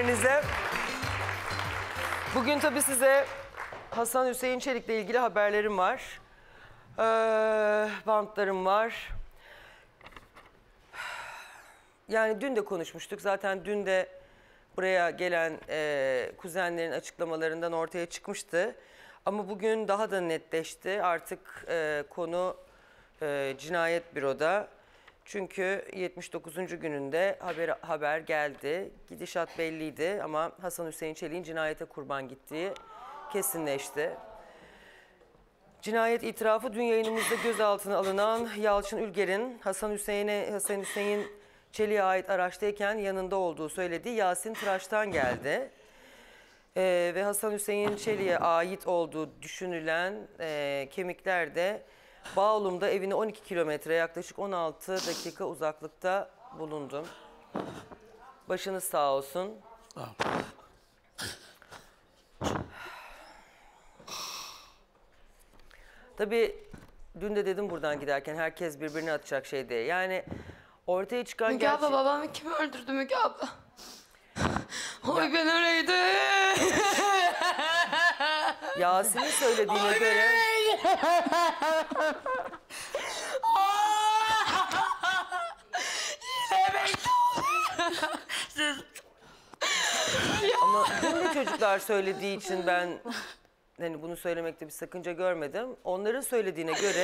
üzerinize. Bugün tabii size Hasan Hüseyin Çelik'le ilgili haberlerim var. Bantlarım var. Yani dün de konuşmuştuk. Zaten dün de buraya gelen kuzenlerin açıklamalarından ortaya çıkmıştı. Ama bugün daha da netleşti. Artık konu cinayet büroda. Çünkü 79. gününde haber geldi. Gidişat belliydi ama Hasan Hüseyin Çelik'in cinayete kurban gittiği kesinleşti. Cinayet itirafı dün yayınımızda gözaltına alınan Yalçın Ülger'in Hasan Hüseyin Çelik'e ait araçtayken yanında olduğu söylediği Yasin Tıraş'tan geldi. Ve Hasan Hüseyin Çelik'e ait olduğu düşünülen kemikler de Bağolum'da evine 12 kilometre yaklaşık 16 dakika uzaklıkta bulundum. Başınız sağ olsun. Tabii dün de dedim buradan giderken herkes birbirine atacak şey diye. Yani ortaya çıkan Müge abla babamı kim öldürdü Müge abla? Oy ben öyleydim. Yasin'in söylediğine göre... Ama dün de çocuklar söylediği için ben hani bunu söylemekte bir sakınca görmedim. Onların söylediğine göre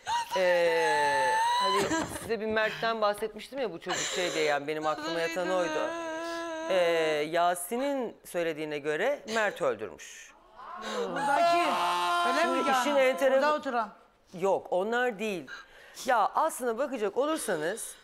hani size bir Mert'ten bahsetmiştim ya, bu çocuk şey diye, yani benim aklıma yatan oydu. Yasin'in söylediğine göre Mert öldürmüş. Buradaki. Öyle mi yani? İşin enteresan... Burada oturan. Yok, onlar değil. Ya aslına bakacak olursanız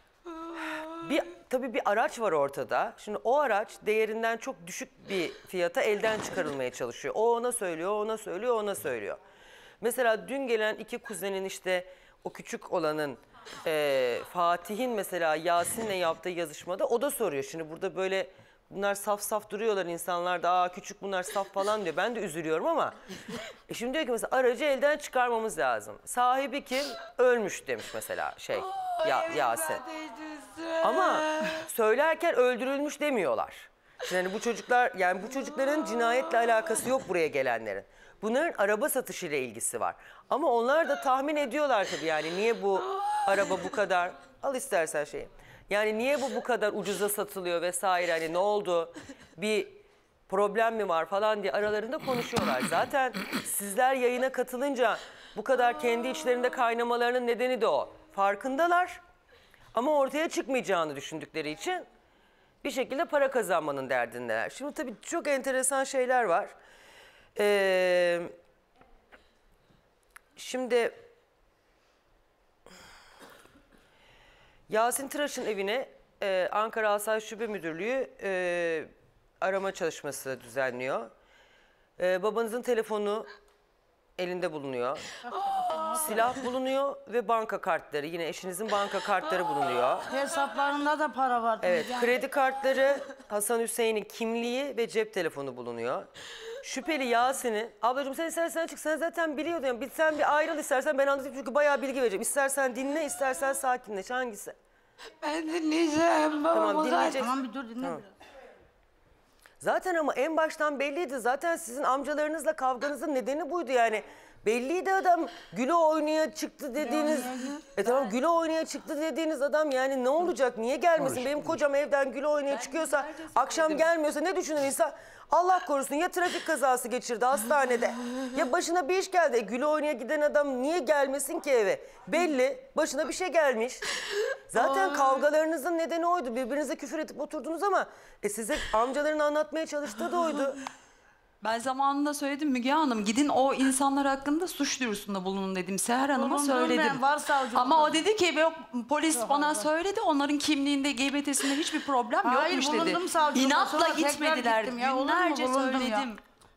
tabii bir araç var ortada. Şimdi o araç değerinden çok düşük bir fiyata elden çıkarılmaya çalışıyor. O ona söylüyor, ona söylüyor, ona söylüyor. Mesela dün gelen iki kuzenin, işte o küçük olanın Fatih'in mesela Yasin'le yaptığı yazışmada o da soruyor. Şimdi burada böyle bunlar saf saf duruyorlar, insanlar da küçük bunlar saf falan diyor. Ben de üzülüyorum ama şimdi diyor ki mesela aracı elden çıkarmamız lazım. Sahibi kim? Ölmüş demiş mesela Yasin. Ama söylerken öldürülmüş demiyorlar. Şimdi hani bu çocuklar, yani bu çocukların cinayetle alakası yok buraya gelenlerin. Bunların araba satışıyla ilgisi var. Ama onlar da tahmin ediyorlar tabii, yani niye bu araba bu kadar, al istersen şeyi. Yani niye bu kadar ucuza satılıyor vesaire, hani ne oldu, bir problem mi var falan diye aralarında konuşuyorlar. Zaten sizler yayına katılınca bu kadar kendi içlerinde kaynamalarının nedeni de o. Farkındalar ama ortaya çıkmayacağını düşündükleri için bir şekilde para kazanmanın derdindeler. Şimdi tabii çok enteresan şeyler var. Şimdi Yasin Tıraş'ın evine Ankara Asayiş Şube Müdürlüğü arama çalışması düzenliyor. Babanızın telefonu elinde bulunuyor. Silah bulunuyor ve banka kartları, yine eşinizin banka kartları bulunuyor. Hesaplarında da para var. Evet, kredi kartları, Hasan Hüseyin'in kimliği ve cep telefonu bulunuyor. Şüpheli Yasin'in, ablacığım sen istersen çık, sen zaten biliyordun. Yani sen bir ayrıl istersen, ben anlatayım çünkü bayağı bilgi vereceğim. İstersen dinle, istersen sakinleş, hangisi? Ben dinleyeceğim babamı. Tamam, dinleyeceksin. Tamam bir dur dinle Tamam. biraz. Zaten ama en baştan belliydi. Zaten sizin amcalarınızla kavganızın nedeni buydu yani. Belliydi adam, gülo oynaya çıktı dediğiniz... tamam, gülo oynaya çıktı dediğiniz adam, yani ne olacak, niye gelmesin? Benim kocam evden gülo oynaya çıkıyorsa, akşam gelmiyorsa ne düşünür insan? Allah korusun, ya trafik kazası geçirdi hastanede, ya başına bir iş geldi. Gülo oynaya giden adam niye gelmesin ki eve? Belli, başına bir şey gelmiş. Zaten kavgalarınızın nedeni oydu. Birbirinize küfür edip oturdunuz ama size amcaların anlatmaya çalıştığı da oydu. Ben zamanında söyledim Müge Hanım, gidin o insanlar hakkında suç duyurusunda bulunun dedim. Seher Hanım'a söyledim. Ama o dedi ki yok, polis bana söyledi, onların kimliğinde, GBT'sinde hiçbir problem yokmuş dedi. Savcılıkta, İnatla sonra tekrar gitmediler. gittim ya, olur mu? Günlerce Bulundum söyledim.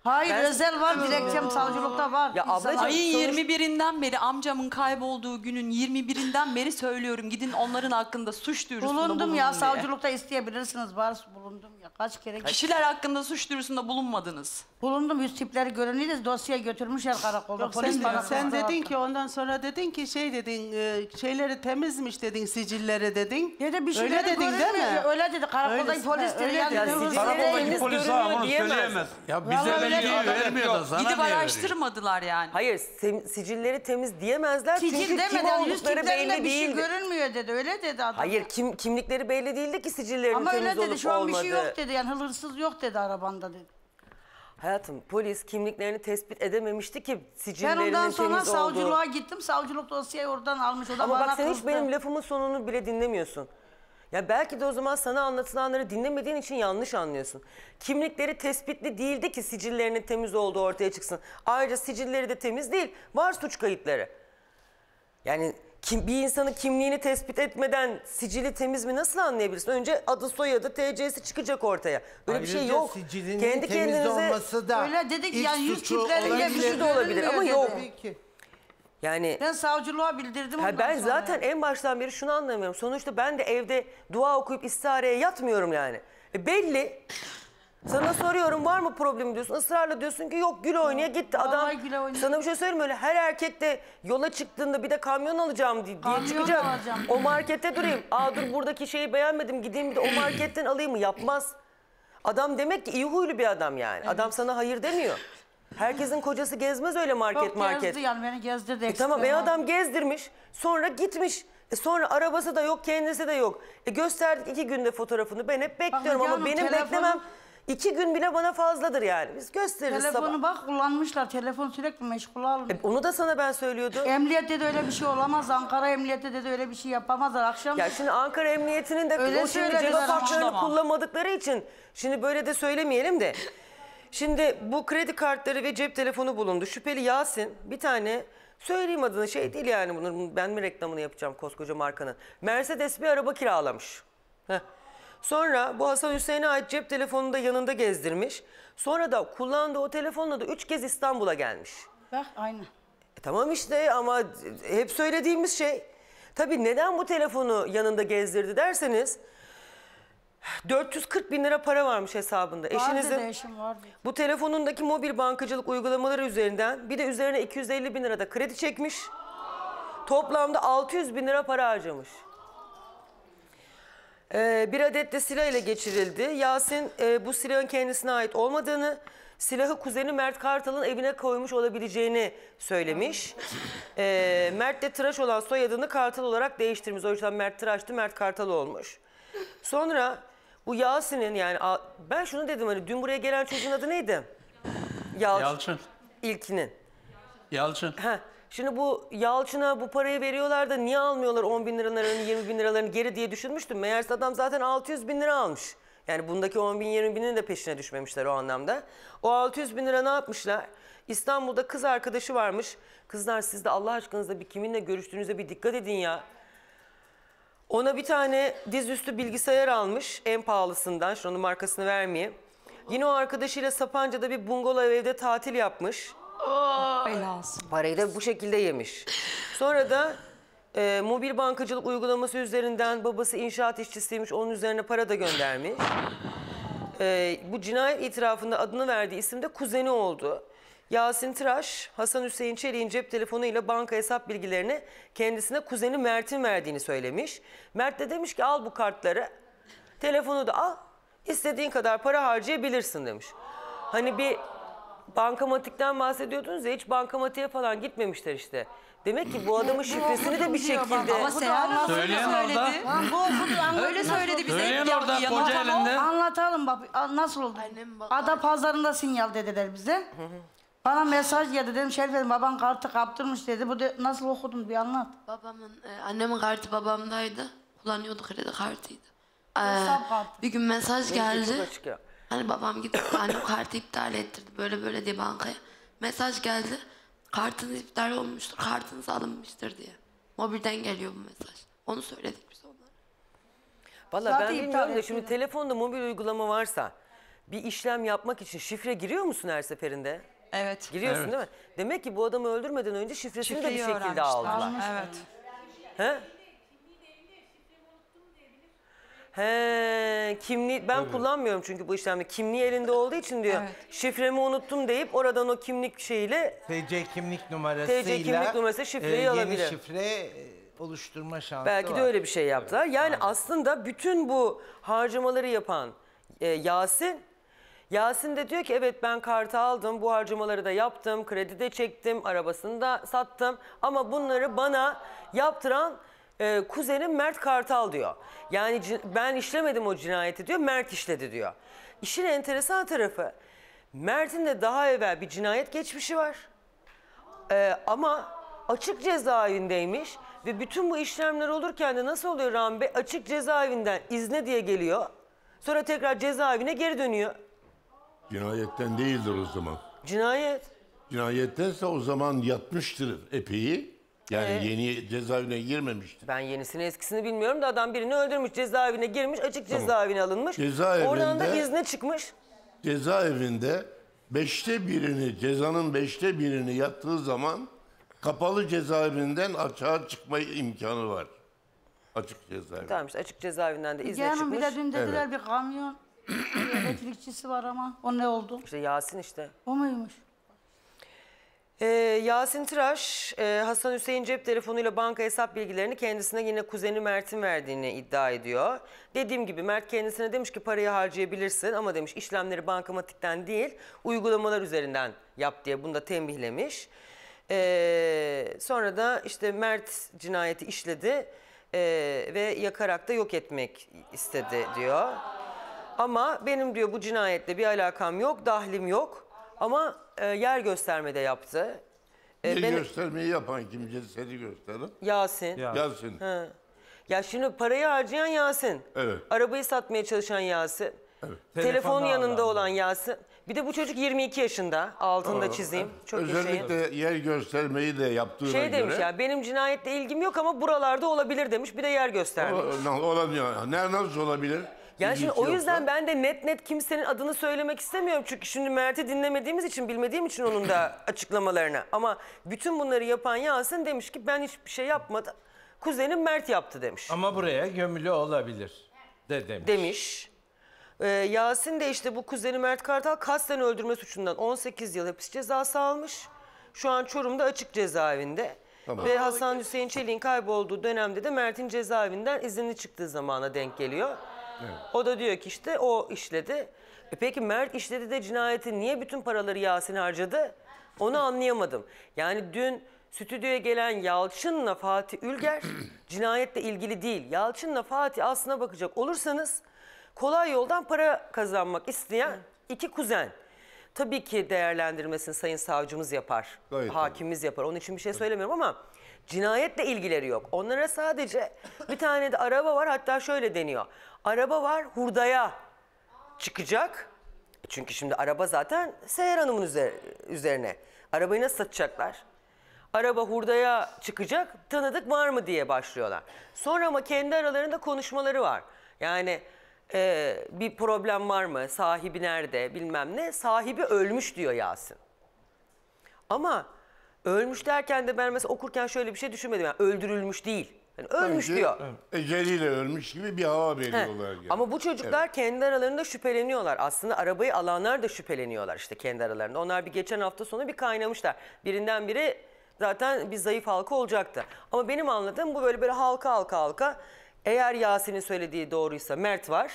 Hayır Ben- özel var, dilekçem savcılıkta var. Ya İnsan- ablacığım, Ayın sonuç- 21'inden beri amcamın kaybolduğu günün 21'inden beri söylüyorum. Gidin onların hakkında suç duyurusunda bulunun Bulundum ya, diye. savcılıkta isteyebilirsiniz. Var bulundum ya. Kaç kere Kişiler hakkında suç duyurusunda bulunmadınız. bulundum. Yüz tipleri görünüyordu. Dosyayı götürmüşler karakolda. Yok, Polis bana sen kızdı dedin hatta. ki ondan sonra dedin ki şeyleri temizmiş dedin, sicilleri dedin. Dedi bir Öyle şeyleri dedin değil mi? görünmüyor. Öyle dedi. Karakoldaki Öyle- polis dedi. öyle Yani dedi. hırsız Karakoldaki değil. polis Polis görünüyor ha onu diyemez. söyleyemez. Ya bize Vallahi öyle bilgiyi diyor. vermiyor da sana Gidip niye veriyor? araştırmadılar yani. Hayır, sicilleri temiz diyemezler Sicil çünkü kim demeden yüz oldukları tiplerinde belli bir şey değildi. görünmüyor dedi. Öyle dedi adam. Hayır, kimlikleri belli değildi ki sicillerinin Ama temiz öyle dedi. olup Şu an olmadığı. bir şey yok dedi. Yani hırsız yok dedi arabanda dedi. Hayatım, polis kimliklerini tespit edememişti ki Ben sicillerinin ondan sonra temiz olduğu. savcılığa gittim. Savcılık dosyayı oradan almış. O da Ama bana bak sen hiç kızdı. benim lafımın sonunu bile dinlemiyorsun. Ya belki de o zaman sana anlatılanları dinlemediğin için yanlış anlıyorsun. Kimlikleri tespitli değildi ki sicillerinin temiz olduğu ortaya çıksın. Ayrıca sicilleri de temiz değil. Var suç kayıtları. Yani bir insanın kimliğini tespit etmeden sicili temiz mi nasıl anlayabilirsin? Önce adı, soyadı, TC'si çıkacak ortaya. Böyle bir şey Ayrıca yok. sicilinin Kendi temiz kendinize olması da Öyle dedik ilk yani yüz suçu tiplerinde bir olabilir. şey de olabilir ama görünmüyor yok. dedi. Tabii ki. yani Ben savcılığa bildirdim ondan ben sonra. zaten en baştan beri şunu anlamıyorum. Sonuçta ben de evde dua okuyup istihareye yatmıyorum yani. Belli. Sana soruyorum var mı problemi diyorsun. Israrla diyorsun ki yok, gül oynaya gitti. Adam Vallahi güle oynaya. sana bir şey söyleyeyim mi? Öyle her erkek de yola çıktığında bir de kamyon alacağım diye Kamyon çıkacak. alacağım. O markette durayım. Aa dur buradaki şeyi beğenmedim, gideyim bir de o marketten alayım mı? Yapmaz. Adam demek ki iyi huylu bir adam yani. Adam sana hayır demiyor. Herkesin kocası gezmez öyle Çok market. gezdi yani beni gezdirdi. Tamam eksik adam gezdirmiş, sonra gitmiş. Sonra arabası da yok, kendisi de yok. Gösterdik 2 günde fotoğrafını. Ben hep bekliyorum Müge ama Hanım, benim telefonu- beklemem 2 gün bile bana fazladır yani. Biz gösteririz Telefonu sabah. bak kullanmışlar. Telefon sürekli meşgul alıyor. Onu da sana ben söylüyordum. Emniyette de öyle bir şey olamaz. Ankara Emniyette de öyle bir şey yapamazlar. Akşam Ya şimdi Ankara Emniyeti'nin de Öyle o şimdi söylediler cevap ama. haklarını Tamam. kullanmadıkları için şimdi böyle de söylemeyelim de. Şimdi bu kredi kartları ve cep telefonu bulundu. Şüpheli Yasin bir tane, söyleyeyim adını, şey değil yani bunun, ben mi reklamını yapacağım koskoca markanın. Mercedes bir araba kiralamış. Heh. Sonra bu Hasan Hüseyin'e ait cep telefonunu da yanında gezdirmiş. Sonra da kullandığı o telefonla da 3 kez İstanbul'a gelmiş. bak aynı. Tamam işte ama hep söylediğimiz şey. Tabii neden bu telefonu yanında gezdirdi derseniz 440 bin lira para varmış hesabında. Vardı Eşinizin da eşim vardı. bu telefonundaki mobil bankacılık uygulamaları üzerinden bir de üzerine 250 bin lira da kredi çekmiş. Toplamda 600 bin lira para harcamış. Bir adet de silah ile geçirildi. Yasin bu silahın kendisine ait olmadığını, silahı kuzeni Mert Kartal'ın evine koymuş olabileceğini söylemiş. Mert de Tıraş olan soyadını Kartal olarak değiştirmiş. O yüzden Mert Tıraş'tı, Mert Kartal olmuş. Sonra bu Yasin'in yani ben şunu dedim, hani dün buraya gelen çocuğun adı neydi? Yalçın. İlkinin. Yalçın. Heh. Şimdi bu Yalçın'a bu parayı veriyorlar da niye almıyorlar 10 bin liralarını 20 bin liralarını geri diye düşünmüştüm. Meğerse adam zaten 600 bin lira almış. Yani bundaki 10 bin 20 binin de peşine düşmemişler o anlamda. O 600 bin lira ne yapmışlar? İstanbul'da kız arkadaşı varmış. Kızlar siz de Allah aşkınıza bir kiminle görüştüğünüze bir dikkat edin ya. Ona bir tane dizüstü bilgisayar almış en pahalısından. Şunun markasını vermeyeyim. Yine o arkadaşıyla Sapanca'da bir bungalov evde tatil yapmış. Belasın. Parayı da bu şekilde yemiş. Sonra da mobil bankacılık uygulaması üzerinden babası inşaat işçisiymiş. Onun üzerine para da göndermiş. Bu cinayet itirafında adını verdiği isim de kuzeni oldu. Yasin Tıraş, Hasan Hüseyin Çelik'in cep telefonuyla banka hesap bilgilerini kendisine kuzeni Mert'in verdiğini söylemiş. Mert de demiş ki al bu kartları, telefonu da al, istediğin kadar para harcayabilirsin demiş. Hani bir bankamatikten bahsediyordunuz ya, hiç bankamatiğe falan gitmemişler işte. Demek ki bu adamın şifresini de bir şekilde... Ama Seher Hanım öyle Söyleyen orada. söyledi. Lan bu okudu anlat. Öyle söyledi bize. Söyleyen orada koca elinde. Anlatalım bak nasıl oldu? Annem bak- Ada pazarında sinyal dediler bize. Bana mesaj geldi, dedim Şerif dedim baban kartı kaptırmış dedi. Bu de, nasıl okudun bir anlat. Annemin kartı babamdaydı. Kullanıyordu, kredi kartıydı. Hesap kartı. Bir gün mesaj Çok geldi. açık ya. Hani babam gitti annem kartı iptal ettirdi böyle böyle diye bankaya. Mesaj geldi. Kartınız iptal olmuştur, kartınız alınmıştır diye. Mobilden geliyor bu mesaj. Onu söyledik biz onlara. Valla Zaten ben iptal bilmiyorum da şimdi ettiler. telefonda mobil uygulama varsa bir işlem yapmak için şifre giriyor musun her seferinde? Evet. Giriyorsun Evet. değil mi? Demek ki bu adamı öldürmeden önce şifresini de bir Şifreyi şekilde öğrenmişler. aldılar. Evet. He? He, kimliği ben kullanmıyorum çünkü bu işlemde. Kimliği elinde olduğu için diyor. Evet. Şifremi unuttum deyip oradan o kimlik şeyiyle TC kimlik numarasıyla TC kimlik numarası şifreyi alabilir. Yeni şifre oluşturma şansı belki var. de öyle bir şey yaptılar. Yani aslında bütün bu harcamaları yapan Yasin de diyor ki evet ben kartı aldım, bu harcamaları da yaptım, kredi de çektim, arabasını da sattım. Ama bunları bana yaptıran kuzenim Mert Kartal diyor. Yani ben işlemedim o cinayeti diyor, Mert işledi diyor. İşin enteresan tarafı Mert'in de daha evvel bir cinayet geçmişi var. Ama açık cezaevindeymiş ve bütün bu işlemler olurken de nasıl oluyor Rahmi Bey? Açık cezaevinden izne diye geliyor. Sonra tekrar cezaevine geri dönüyor. Cinayetten değildir o zaman. Cinayet. Cinayettense o zaman yatmıştır epey. Yani yeni cezaevine girmemiştir. Ben yenisini eskisini bilmiyorum da adam birini öldürmüş, cezaevine girmiş, açık cezaevine alınmış. Cezaevinde- Oradan da izne çıkmış. Cezaevinde cezanın 1/5'ini yattığı zaman kapalı cezaevinden açığa çıkma imkanı var. Açık cezaevi. Tamam işte açık cezaevinden de izne Canım bir çıkmış. de dün dediler bir kamyon elektrikçisi var ama o ne oldu? İşte Yasin işte. O muymuş? Yasin Tıraş, Hasan Hüseyin cep telefonuyla banka hesap bilgilerini kendisine yine kuzeni Mert'in verdiğini iddia ediyor. Dediğim gibi Mert kendisine demiş ki parayı harcayabilirsin ama demiş işlemleri bankamatikten değil uygulamalar üzerinden yap diye bunu da tembihlemiş. Sonra da işte Mert cinayeti işledi ve yakarak da yok etmek istedi diyor. Ama benim diyor bu cinayetle bir alakam yok, dahlim yok. Ama yer göstermede yaptı. Göstermeyi yapan kim? Cesedi gösterin. Yasin. Yasin. Ya şimdi parayı harcayan Yasin. Evet. Arabayı satmaya çalışan Yasin. Telefon Telefonu yanında alan. olan Yasin. Bir de bu çocuk 22 yaşında. Altında çizeyim. Çok Özellikle yer göstermeyi de yaptığına şey göre. demiş ya benim cinayetle ilgim yok ama buralarda olabilir demiş. Bir de yer göstermiş. Olamıyor. Nasıl olabilir? Yani şimdi İlgisi o yüzden yoksa. ben de net kimsenin adını söylemek istemiyorum. Çünkü şimdi Mert'i dinlemediğimiz için, bilmediğim için onun da açıklamalarını. Ama bütün bunları yapan Yasin demiş ki ben hiçbir şey yapmadım. Kuzenim Mert yaptı demiş. Ama buraya gömülü olabilir demiş. Demiş. Yasin de işte bu kuzeni Mert Kartal kasten öldürme suçundan 18 yıl hapis cezası almış. Şu an Çorum'da açık cezaevinde. Tamam. Ve Hasan Hüseyin Çelik'in kaybolduğu dönemde de Mert'in cezaevinden izinli çıktığı zamana denk geliyor. Evet. O da diyor ki işte o işledi. Peki Mert işledi de cinayeti niye bütün paraları Yasin harcadı? Onu anlayamadım. Yani dün stüdyoya gelen Yalçın'la Fatih Ülger cinayetle ilgili değil. Yalçın'la Fatih aslına bakacak olursanız kolay yoldan para kazanmak isteyen iki kuzen. Tabii ki değerlendirmesini sayın savcımız yapar, Gayet hakimimiz yapar. Onun için bir şey söylemiyorum ama cinayetle ilgileri yok. Onlara sadece bir tane de araba var, hatta şöyle deniyor. Araba var, hurdaya çıkacak. Çünkü şimdi araba zaten Seher Hanım'ın üzerine. Arabayı nasıl satacaklar? Araba hurdaya çıkacak, tanıdık var mı diye başlıyorlar. Sonra ama kendi aralarında konuşmaları var. Yani bir problem var mı? Sahibi nerede? Bilmem ne. Sahibi ölmüş diyor Yasin. Ama ölmüş derken de ben mesela okurken şöyle bir şey düşünmedim. Yani öldürülmüş değil. Yani ölmüş Sanki diyor. eceliyle ölmüş gibi bir hava veriyorlar. Yani. Ama bu çocuklar kendi aralarında şüpheleniyorlar. Aslında arabayı alanlar da şüpheleniyorlar işte kendi aralarında. Onlar bir geçen hafta sonu bir kaynamışlar. Birinden biri zaten bir zayıf halka olacaktı. Ama benim anladığım bu böyle halka. Eğer Yasin'in söylediği doğruysa Mert var.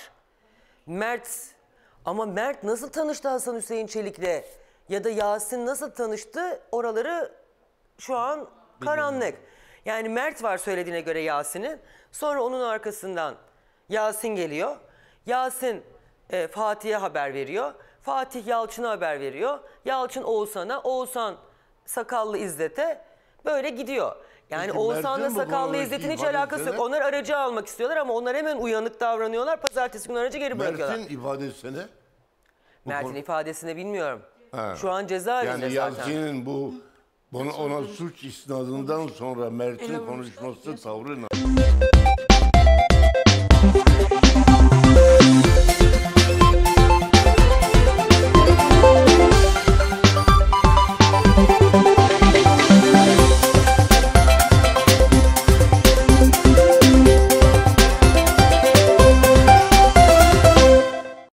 Ama Mert nasıl tanıştı Hasan Hüseyin Çelik'le? Ya da Yasin nasıl tanıştı? Oraları şu an karanlık. Yani Mert var söylediğine göre Yasin'in. Sonra onun arkasından Yasin geliyor. Yasin Fatih'e haber veriyor. Fatih Yalçın'a haber veriyor. Yalçın Oğuzhan'a, Oğuzhan Sakallı İzzet'e böyle gidiyor. Yani Peki, Oğuzhan'la Mert'in bu Sakallı konudaki İzzet'in hiç ifadesine- alakası yok. Onlar aracı almak istiyorlar ama onlar hemen uyanık davranıyorlar. Pazartesi günü aracı geri bırakıyorlar. Mert'in ifadesine Mert'in ifadesini bilmiyorum. Ha. Şu an cezaevinde yani zaten. Yasin'in ona suç isnadından sonra Mert'in konuşması tavrı